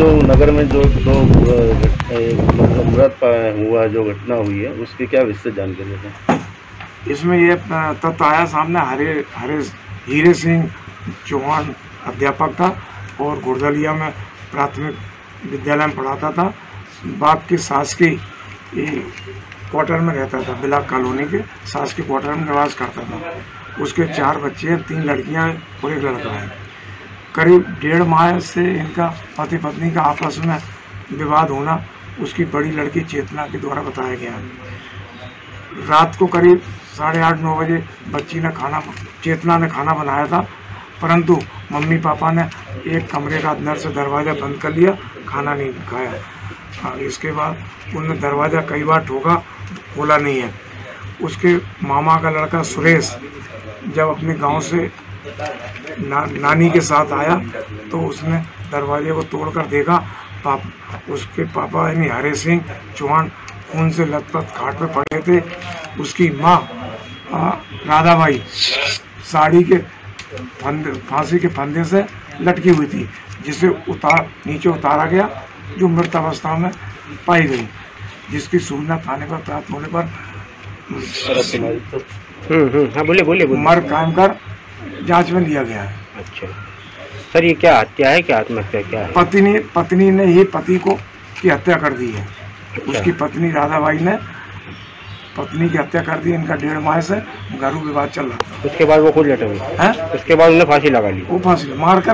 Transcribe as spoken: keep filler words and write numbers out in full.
जो नगर में जो दो मतलब मृत हुआ जो घटना हुई है उसकी क्या विस्तृत जानकारी है? इसमें ये तथ्य आया सामने, हरे हरे हीरे सिंह चौहान अध्यापक था और गुरदलिया में प्राथमिक विद्यालय में पढ़ाता था। बाप की सास की क्वार्टर में रहता था, बिलाक कॉलोनी के सास के क्वार्टर में निवास करता था। उसके चार बच्चे हैं, तीन लड़कियां और एक लड़का है। करीब डेढ़ माह से इनका पति पत्नी का आपस में विवाद होना उसकी बड़ी लड़की चेतना के द्वारा बताया गया। रात को करीब साढ़े आठ नौ बजे बच्ची ने खाना चेतना ने खाना बनाया था, परंतु मम्मी पापा ने एक कमरे का अंदर से दरवाज़ा बंद कर लिया, खाना नहीं खाया। इसके बाद उन्होंने दरवाज़ा कई बार ठोका, खोला नहीं है। उसके मामा का लड़का सुरेश जब अपने गांव से ना, नानी के साथ आया तो उसने दरवाजे को तोड़कर देखा। पाप, उसके पापा यानी हरे सिंह चौहान खून से लथपथ खाट पे पड़े थे। उसकी माँ राधाबाई साड़ी के फंदे फांसी के फंदे से लटकी हुई थी, जिसे उतार नीचे उतारा गया, जो मृत अवस्था में पाई गई, जिसकी सूचना थाने पर प्राप्त होने पर हाँ बोले बोले मर्ग कायम कर जांच में लिया गया है। अच्छा सर, ये क्या हत्या है, क्या आत्महत्या क्या है? पत्नी पत्नी ने ही पति को की हत्या कर दी है। अच्छा। उसकी पत्नी राधाबाई ने पत्नी की हत्या कर दी। इनका डेढ़ माह से घरेलू विवाद चल रहा था। उसके बाद वो खुद लटे हुए हैं, उसके बाद उन्हें फांसी लगा ली। वो फांसी मार कर